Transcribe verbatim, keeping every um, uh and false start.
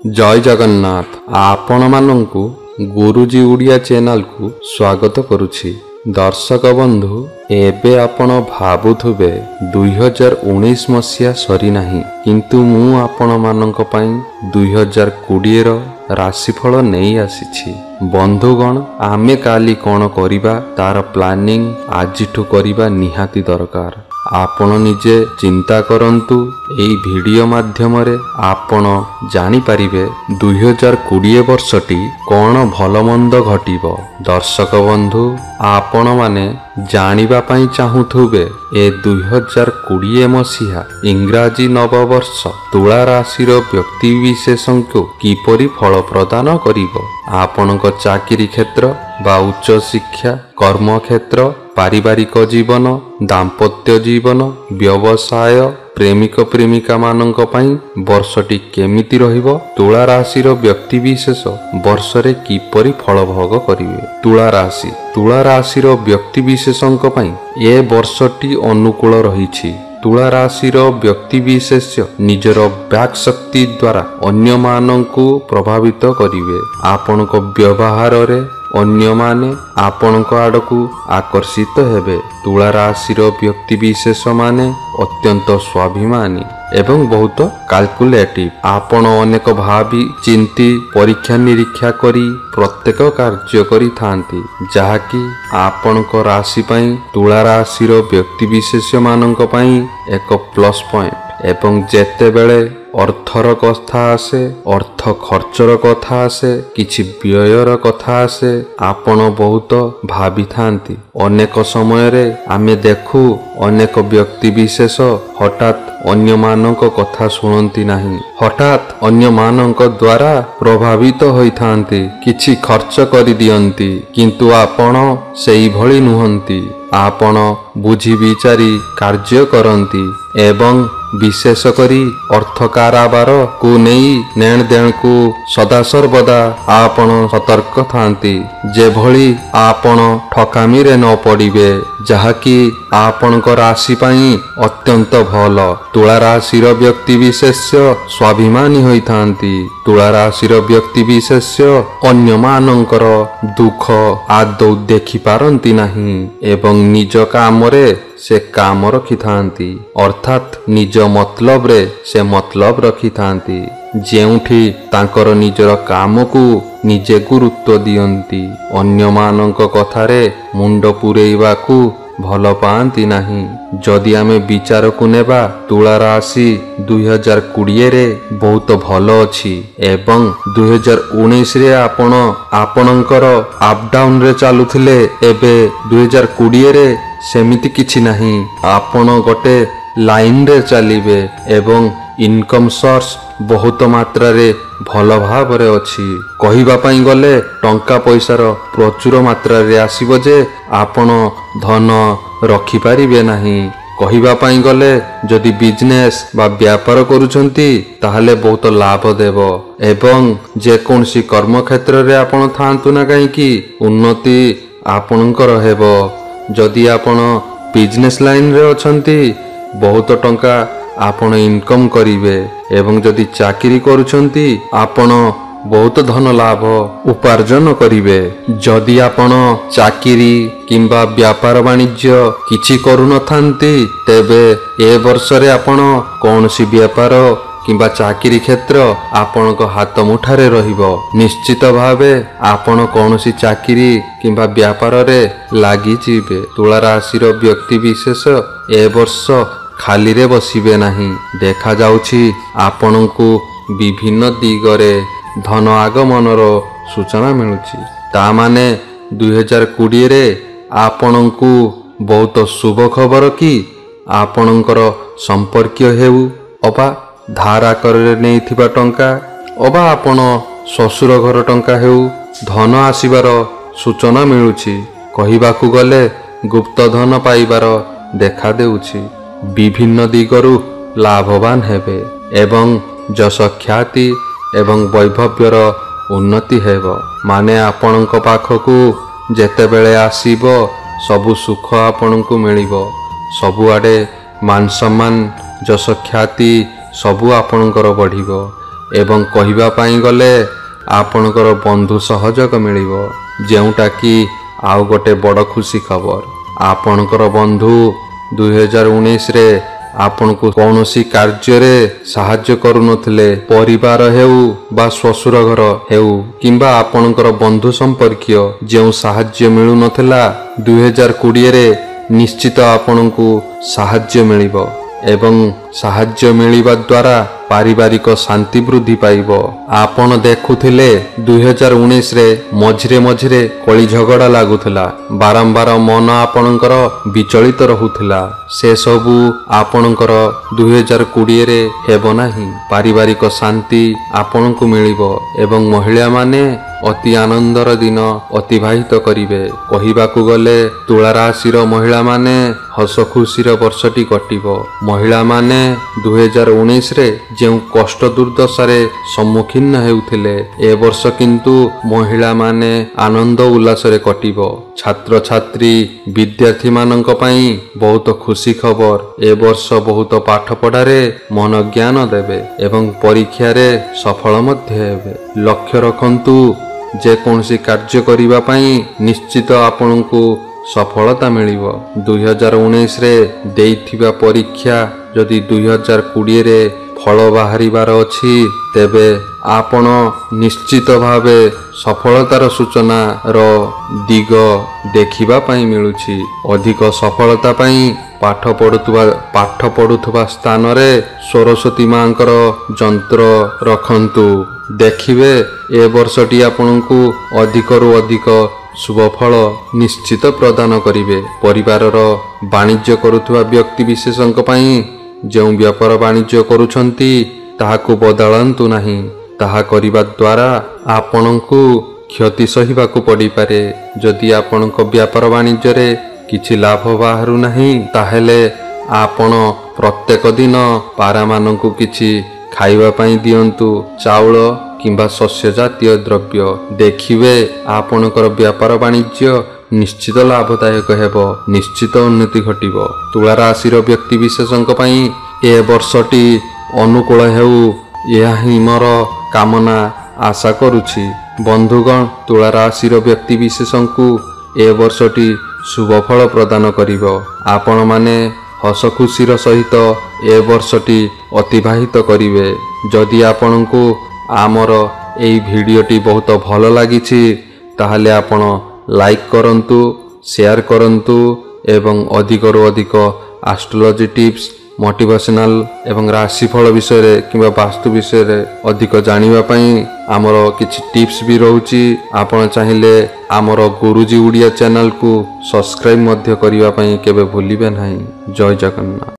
जय जगन्नाथ आपण मानंकु गुरुजी उड़िया चैनल को स्वागत करुछि। दर्शक बंधु एबे आपण भाबुथुबे दुई हजार उन्नीस मसीहा सरी नाही, किंतु मु आपण मानंक पई दुई हजार कोड़िए रो राशिफल नहीं आसीछि। बंधुगण आमे काली कोन करिबा तार प्लानिंग आजिठु करिबा निहाती दरकार। आपण निजे चिंता करंतु एई वीडियो माध्यम रे आपण जानि परिबे दुई हजार कोड़िए वर्षटी कोन भल मंद घटिबो। दर्शक बंधु आपण माने जानिबा पई चाहुथुबे ए दुई हजार कोड़िए मसीहा इंग्राजी नववर्ष तुला राशि रो व्यक्ति विशेषंको किपरि फल प्रदान करिबो। आपणक चाकरी क्षेत्र बा उच्च शिक्षा, कर्म क्षेत्र, पारिवारिक जीवन, दाम्पत्य जीवन, व्यवसाय, प्रेमिक प्रेमिका मानंक पई वर्षटी केमिति रहिबो। तुला राशि रो व्यक्ति विशेष वर्षरे किपरि फल भोग करिवे। तुला राशि तुला राशि रो व्यक्ति विशेषंक पई ए वर्षटी अनुकूल रहिछि। तुला राशि रो व्यक्ति विशेष निजर व्याक शक्ति द्वारा अन्य मानंकु प्रभावित करिवे। आपणक व्यवहार रे अन्य माने आपणक आडकू आकर्षित हेबे। तुला राशि रो व्यक्ति विशेष माने अत्यंत स्वाभिमानी एवं बहुत कैलकुलेटिव। आपण अनेक भावी चिंती परीक्षा निरीक्षा करी प्रत्येक कार्य करी थांती, जहाँकि आपणक राशि पई तुला राशि रो व्यक्ति विशेष मानंक पई एक प्लस पॉइंट। एवं जेते बेले अर्थर कथा आसे, अर्थ खर्चर कथा आसे, किछि व्ययर कथा आसे, आपण बहुत भावी थांती। अनेक समय रे आमे देखु अनेक व्यक्ति विशेष हठात अन्य मानक कथा सुनती नहीं, हठात अन्य मानक द्वारा प्रभावित होई थांती, किछि खर्च करि दियंती, किंतु आपण सेई भली नुहंती। आपण बुझी विचारी कार्य करंती एवं विशेष करी अर्थ काराबार को नहीं नेण देण को सदा सर्वदा आपण सतर्क थांती, जे भली आपण ठकामी रे न पड़िबे, जहाँकि आपणक राशि पई अत्यंत भल। तुला राशि रो व्यक्ति विशेष स्वाभिमानी होई थांती। तुला राशि रो व्यक्ति विशेष अन्य मानंकर दुख आदौ देखि पारंती नहीं एवं निज काम रे से काम रखी थांती, अर्थात निज मतलब रे से मतलब रखी थांती। जेउठी तांकर निजर काम को निजे गुरुत्व दियंती, अन्य मानंक कथारे मुंड पुरेइबा को भल पांती नहीं। जदि आमे विचार को नेबा तुला राशि दुई हजार कोड़िए रे बहुत भल अछि एवं दुई हजार उन्नीस रे आपण आपणकर अप डाउन रे चालुथिले, एबे दुई हजार कोड़िए रे सेमिति किछि नहीं। आपण गोटे लाइन रे चलिबे एवं इनकम सोर्स बहुत मात्रा रे भल भाव रे अछि। कहिबा पई गले टंका पैसार प्रचुर मात्रा रे आसीबो, जे आपण धन रखि पारिबे नाही। कहिबा पई गले जदि बिजनेस बा व्यापार करूछंती ताहले बहुत लाभ देबो एवं जे कोनसी कर्म क्षेत्र रे आपण थांतु ना काई कि उन्नति आपणकर हेबो। जदि आपण बिजनेस लाइन रे अछंती बहुत टंका आपण इनकम करिवे एवं जदि चाकरी करूछंती आपण बहुत धन लाभ उपार्जन करिवे। जदि आपण चाकरी किंबा व्यापार वाणिज्य किछि करू न थांती, तेबे ए वर्ष रे आपण कोनसी व्यापार किंबा चाकरी क्षेत्र आपणक हाथ मुठारे रहिबो। निश्चित भावे आपण कोनसी चाकरी किंबा व्यापार रे लागि जिवे। तुला राशि रो व्यक्ति विशेष ए वर्ष खाली रे बसिबे नाही। देखा जाउछि आपणकु विभिन्न दिगरे धन आगमनर सूचना मिलुछि। ता माने दुई हजार कोड़िए रे आपणकु बहुत शुभ खबर कि आपणकर संपर्कीय हेउ अबा धार आकारे नेइथिबा टंका अबा आपण ससुर घर टंका हेउ धन आसीबार सूचना मिलुछि। कहिबाकू गले गुप्त धन पाइबार देखा देउछि। विभिन्न दिगरु लाभवान हेबे एवं जश ख्याति एवं वैभव्यर उन्नति हेबो। माने आपणक पाखकू जेते बेले आसीबो सबु सुख आपणकू मिलिबो। सबुआडे मान सम्मान जश ख्याति सबु आपणकर बढ़िबो ଏବଂ କହିବା ପାଇଁ ଗଲେ ଆପଣଙ୍କର ବନ୍ଧୁ ସହଯୋଗ ମିଳିବ, ଯେଉଁଟା କି ଆଉ ଗୋଟେ ବଡ଼ ଖୁସି ଖବର। ଆପଣଙ୍କର ବନ୍ଧୁ ଦୁଇ ହଜାର ଉଣେଇଶରେ ଆପଣଙ୍କୁ କୌଣସି କାର୍ଯ୍ୟରେ ସାହାଯ୍ୟ କରୁନଥିଲେ। ପରିବାର ହେଉ ବା ଶ୍ୱଶୁର ଘର ହେଉ କିମ୍ବା ଆପଣଙ୍କର ବନ୍ଧୁ ସମ୍ପର୍କୀୟ ଯେଉଁ ସାହାଯ୍ୟ ମିଳୁନଥିଲା, ଦୁଇ ହଜାର କୋଡ଼ିଏରେ ନିଶ୍ଚିତ ଆପଣଙ୍କୁ ସାହାଯ୍ୟ ମିଳିବ ଏବଂ ସାହାଯ୍ୟ ମିଳିବା ଦ୍ୱାରା ପାରିବାରିକ ଶାନ୍ତି ବୃଦ୍ଧି ପାଇବ। ଆପଣ ଦେଖୁଥିଲେ ଦୁଇ ହଜାର ଉଣେଇଶରେ ମଝିରେ ମଝିରେ କଳି ଝଗଡ଼ା ଲାଗୁଥିଲା, ବାରମ୍ବାର ମନ ଆପଣଙ୍କର ବିଚଳିତ ରହୁଥିଲା। ସେସବୁ ଆପଣଙ୍କର ଦୁଇ ହଜାର କୋଡ଼ିଏରେ ହେବ ନାହିଁ। ପାରିବାରିକ ଶାନ୍ତି ଆପଣଙ୍କୁ ମିଳିବ ଏବଂ ମହିଳାମାନେ ଅତି ଆନନ୍ଦର ଦିନ ଅତିବାହିତ କରିବେ। କହିବାକୁ ଗଲେ ତୁଳା ରାଶିର ମହିଳାମାନେ ହସ ଖୁସିର ବର୍ଷଟି କଟିବ। ମହିଳାମାନେ ଦୁଇ ହଜାର ଉଣେଇଶରେ ଯେଉଁ କଷ୍ଟ ଦୁର୍ଦ୍ଦଶାରେ ସମ୍ମୁଖୀନ ହେଉଥିଲେ, ଏ ବର୍ଷ କିନ୍ତୁ ମହିଳାମାନେ ଆନନ୍ଦ ଉଲ୍ଲାସରେ କଟିବ। ଛାତ୍ରଛାତ୍ରୀ ବିଦ୍ୟାର୍ଥୀମାନଙ୍କ ପାଇଁ ବହୁତ ଖୁସି ଖବର। ଏ ବର୍ଷ ବହୁତ ପାଠପଢ଼ାରେ ମନୋଜ୍ଞାନ ଦେବେ ଏବଂ ପରୀକ୍ଷାରେ ସଫଳ ମଧ୍ୟ ହେବେ। ଲକ୍ଷ୍ୟ ରଖନ୍ତୁ, ଯେକୌଣସି କାର୍ଯ୍ୟ କରିବା ପାଇଁ ନିଶ୍ଚିତ ଆପଣଙ୍କୁ ସଫଳତା ମିଳିବ। ଦୁଇ ହଜାର ଉଣେଇଶରେ ଦେଇଥିବା ପରୀକ୍ଷା ଯଦି ଦୁଇ ହଜାର କୋଡ଼ିଏରେ ଫଳ ବାହାରିବାର ଅଛି, ତେବେ ଆପଣ ନିଶ୍ଚିତ ଭାବେ ସଫଳତାର ସୂଚନାର ଦିଗ ଦେଖିବା ପାଇଁ ମିଳୁଛି। ଅଧିକ ସଫଳତା ପାଇଁ ପାଠ ପଢ଼ୁଥିବା ପାଠ ପଢ଼ୁଥିବା ସ୍ଥାନରେ ସରସ୍ୱତୀ ମାଙ୍କର ଯନ୍ତ୍ର ରଖନ୍ତୁ। ଦେଖିବେ ଏ ବର୍ଷଟି ଆପଣଙ୍କୁ ଅଧିକରୁ ଅଧିକ ଶୁଭଫଳ ନିଶ୍ଚିତ ପ୍ରଦାନ କରିବେ। ପରିବାରର ବାଣିଜ୍ୟ କରୁଥିବା ବ୍ୟକ୍ତିବିଶେଷଙ୍କ ପାଇଁ ଯେଉଁ ବ୍ୟାପାର ବାଣିଜ୍ୟ କରୁଛନ୍ତି, ତାହାକୁ ବଦଳାନ୍ତୁ ନାହିଁ। ତାହା କରିବା ଦ୍ୱାରା ଆପଣଙ୍କୁ କ୍ଷତି ସହିବାକୁ ପଡ଼ିପାରେ। ଯଦି ଆପଣଙ୍କ ବ୍ୟାପାର ବାଣିଜ୍ୟରେ କିଛି ଲାଭ ବାହାରୁ ନାହିଁ, ତାହେଲେ ଆପଣ ପ୍ରତ୍ୟେକ ଦିନ ପାରାମାନଙ୍କୁ କିଛି ଖାଇବା ପାଇଁ ଦିଅନ୍ତୁ, ଚାଉଳ କିମ୍ବା ଶସ୍ୟ ଜାତୀୟ ଦ୍ରବ୍ୟ। ଦେଖିବେ ଆପଣଙ୍କର ବ୍ୟାପାର ବାଣିଜ୍ୟ ନିଶ୍ଚିତ ଲାଭଦାୟକ ହେବ, ନିଶ୍ଚିତ ଉନ୍ନତି ଘଟିବ। ତୁଳା ରାଶିର ବ୍ୟକ୍ତିବିଶେଷଙ୍କ ପାଇଁ ଏ ବର୍ଷଟି ଅନୁକୂଳ ହେଉ, ଏହା ହିଁ ମୋର କାମନା ଆଶା କରୁଛି। ବନ୍ଧୁଗଣ, ତୁଳା ରାଶିର ବ୍ୟକ୍ତିବିଶେଷଙ୍କୁ ଏ ବର୍ଷଟି ଶୁଭଫଳ ପ୍ରଦାନ କରିବ। ଆପଣମାନେ ହସ ଖୁସିର ସହିତ ଏ ବର୍ଷଟି ଅତିବାହିତ କରିବେ। ଯଦି ଆପଣଙ୍କୁ ଆମର ଏହି ଭିଡ଼ିଓଟି ବହୁତ ଭଲ ଲାଗିଛି, ତାହେଲେ ଆପଣ ଲାଇକ୍ କରନ୍ତୁ, ସେୟାର କରନ୍ତୁ ଏବଂ ଅଧିକରୁ ଅଧିକ ଆଷ୍ଟ୍ରୋଲୋଜି ଟିପ୍ସ, ମୋଟିଭେସନାଲ ଏବଂ ରାଶିଫଳ ବିଷୟରେ କିମ୍ବା ବାସ୍ତୁ ବିଷୟରେ ଅଧିକ ଜାଣିବା ପାଇଁ ଆମର କିଛି ଟିପ୍ସ ବି ରହୁଛି। ଆପଣ ଚାହିଁଲେ ଆମର ଗୁରୁଜୀ ଓଡ଼ିଆ ଚ୍ୟାନେଲକୁ ସବସ୍କ୍ରାଇବ୍ ମଧ୍ୟ କରିବା ପାଇଁ କେବେ ଭୁଲିବେ ନାହିଁ। ଜୟ ଜଗନ୍ନାଥ।